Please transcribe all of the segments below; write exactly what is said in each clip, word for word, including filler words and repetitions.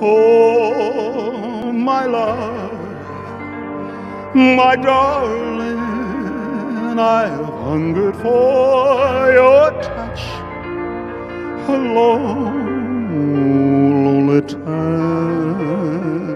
Oh, my love, my darling, I've hungered for your touch a long, lonely time.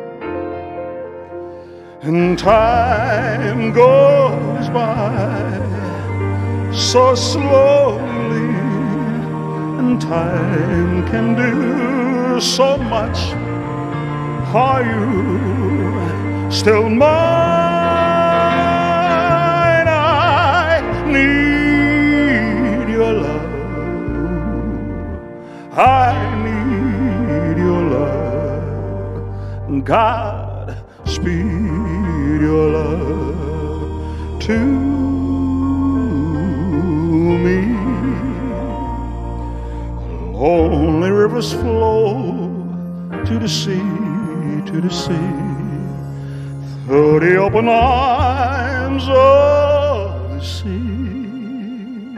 And time goes by so slowly, and time can do so much. Are you still mine? I need your love. I need your love. God speed your love to me. Lonely rivers flow to the sea, to the sea, through the open arms of the sea.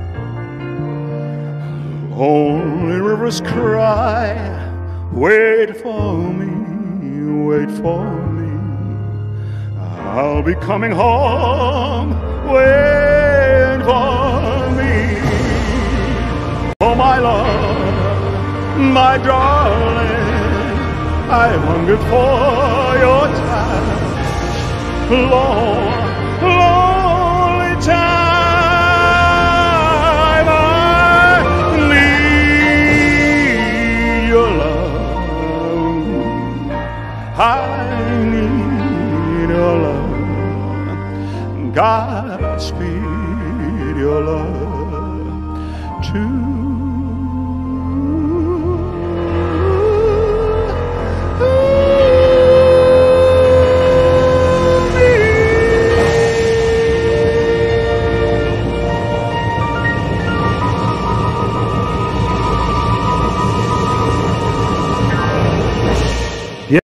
Lonely rivers cry, wait for me, wait for me. I'll be coming home, wait for me. Oh, my love, my darling, I hungered for your touch, long, lonely time. I need your love. I need your love. God speed your love to